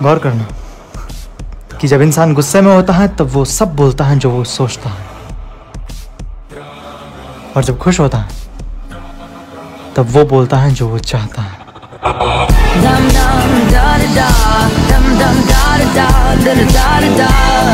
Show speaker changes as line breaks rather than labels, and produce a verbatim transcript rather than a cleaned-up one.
गौर करना कि जब इंसान गुस्से में होता है तब वो सब बोलता है जो वो सोचता है, और जब खुश होता है तब वो बोलता है जो वो चाहता है।